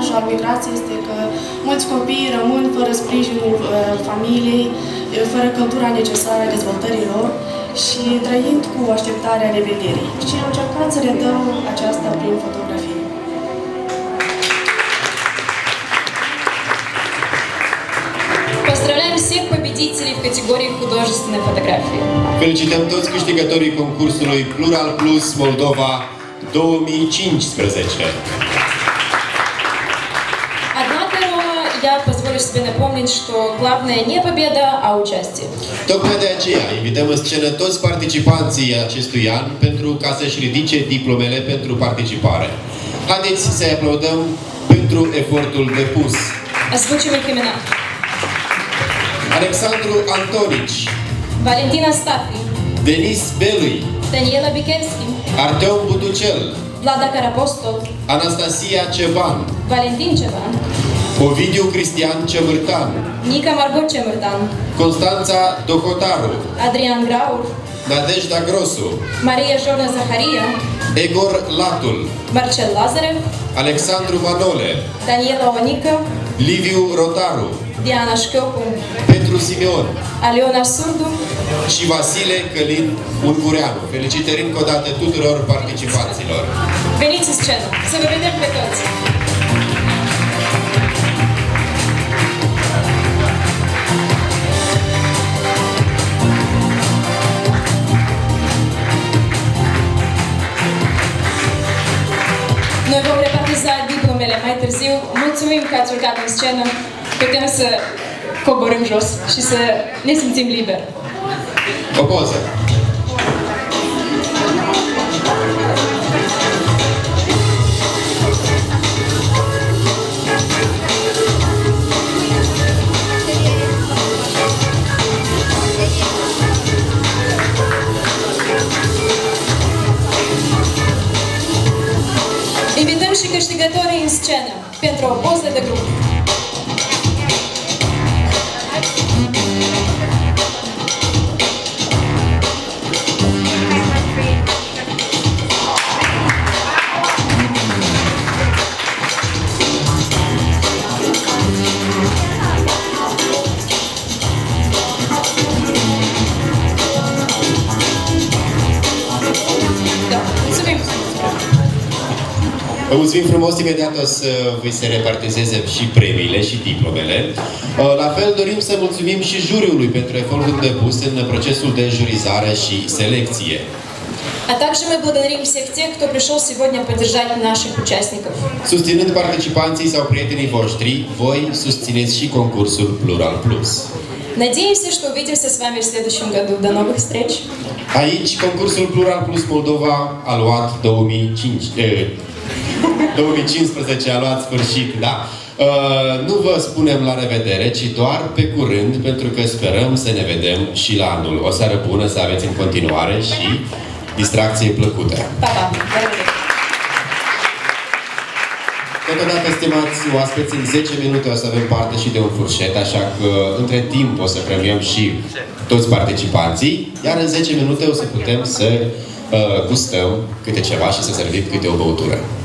dezavantajul al migrației este că mulți copii rămân fără sprijinul familiei, fără căldura necesară a dezvoltării lor și trăind cu așteptarea revederii. Și am încercat să redăm aceasta prin fotografie. Поздравляем всех победителей в категории художественной фотографии. Felicităm toți câștigătorii concursului Plural Plus Moldova 2015. Однако я позволю себе напомнить, что главное не победа, а участие. Tocmai de aceea invităm în scenă toți participanții acestui an pentru ca să-și ridice diplomele pentru participare. Haideți să-i aplaudăm pentru efortul depus. Озвучим их имена. Alexandru Antonici, Valentina Stafi, Denis Belui, Daniela Bikerski, Arteom Buducel, Vlada Carapostol, Anastasia Ceban, Valentin Ceban, Ovidiu Cristian Cemârtan, Nica Margot Cemârtan, Constanța Dohotaru, Adrian Graur, Nadejda Grosu, Maria Jorna Zaharia, Egor Latul, Marcel Lazarev, Alexandru Manole, Daniela Onică, Liviu Rotaru, Diana Șchiopu, Petru Simeon Aliona Surdu și Vasile Călin Ungureanu. Felicitări încă o dată tuturor participanților. Veniți în scenă, să vă vedem pe toți! Noi vom repartiza diplomele mai târziu. Mulțumim că ați urcat în scenă. Putem să coborâm jos și să ne simțim liber. O poză. Invităm și câștigătorii în scenă pentru o poză de grup. Vă mulțumim frumos, imediat o să vi se repartizeze și premiile și diplomele. La fel dorim să mulțumim și juriului pentru efortul depus în procesul de jurizare și selecție. А также мы благодарим всех тех, кто пришел сегодня поддержать наших участников. Susținând participanții sau prietenii voștri, voi susțineți și concursul Plural Plus. Надеемся, что увидимся с вами в следующем году. До новых встреч! Aici, concursul Plural Plus Moldova a luat 2015 a luat sfârșit, da? Nu vă spunem la revedere, ci doar pe curând, pentru că sperăm să ne vedem și la anul. O seară bună să aveți în continuare și distracție plăcută. Pa, pa! Totodată, stimați oaspeți, în 10 minute o să avem parte și de un furșet, așa că între timp o să premiăm și toți participanții, iar în 10 minute o să putem să gustăm câte ceva și să servim câte o băutură.